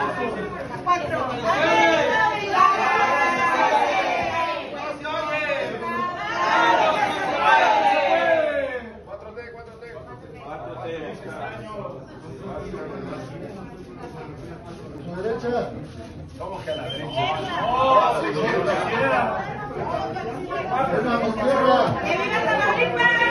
Derecha. ¿Cómo que a la derecha? ¡Que viva Tamaulipas!